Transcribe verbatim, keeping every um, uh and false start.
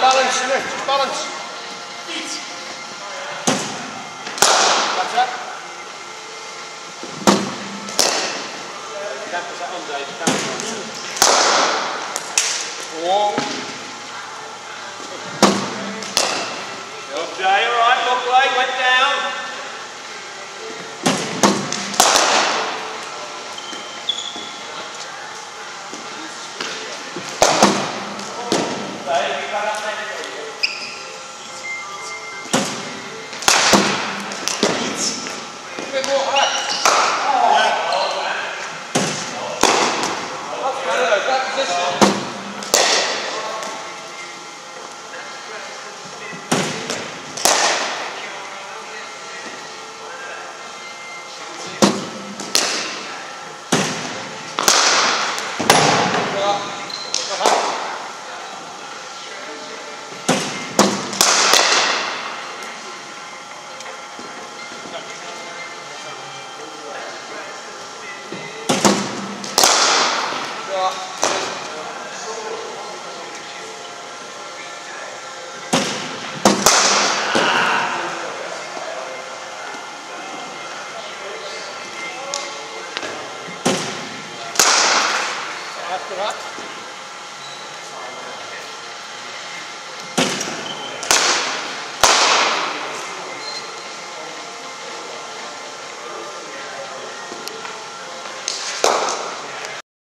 balance, Smith, just balance. Feet. That's it. You can't put that on, Dave. You can't. Whoa. Good day, alright, look late, went down. Dave, you got up there. A bit more high. Oh. That's better though, that position. After that.